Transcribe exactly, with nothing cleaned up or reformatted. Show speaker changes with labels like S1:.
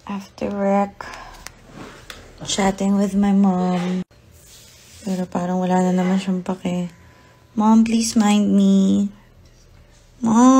S1: After rec, chatting with my mom. Pero parang wala na naman siyang pake. Mom, please mind me. Mom.